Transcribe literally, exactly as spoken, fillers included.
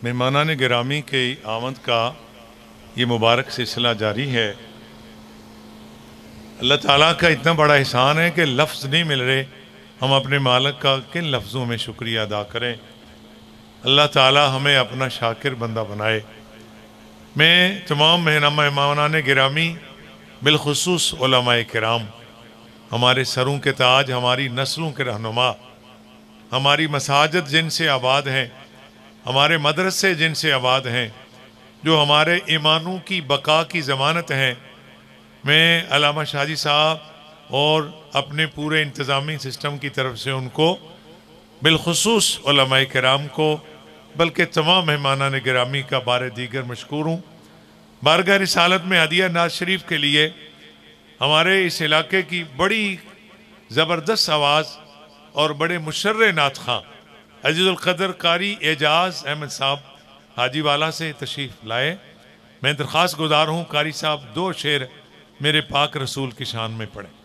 مہمانان گرامی کے آمد کا یہ مبارک سلسلہ جاری ہے۔ اللہ تعالیٰ کا اتنا بڑا احسان ہے کہ لفظ نہیں مل رہے، ہم اپنے مالک کا کن لفظوں میں شکریہ ادا کریں۔ اللہ تعالیٰ ہمیں اپنا شاکر بندہ بنائے۔ میں تمام مہمانان گرامی، بالخصوص علماء کرام، ہمارے سروں کے تاج، ہماری نسلوں کے رہنما، ہماری مساجد جن سے آباد ہیں، ہمارے مدرسے جن سے آباد ہیں، جو ہمارے ایمانوں کی بقا کی ضمانت ہیں، میں علامہ شاہ جی صاحب اور اپنے پورے انتظامی سسٹم کی طرف سے ان کو، بالخصوص علماء کرام کو، بلکہ تمام مہمانان گرامی کا بار دیگر مشکور ہوں۔ بارگاہ رسالت میں ہدیہ ناز شریف کے لیے ہمارے اس علاقے کی بڑی زبردست آواز اور بڑے مشرع نعت خواں عزیز القدر قاری اعجاز احمد صاحب حاجی والا سے تشریف لائے۔ میں درخواست گزار ہوں قاری صاحب دو شعر میرے پاک رسول کی شان میں پڑھیں۔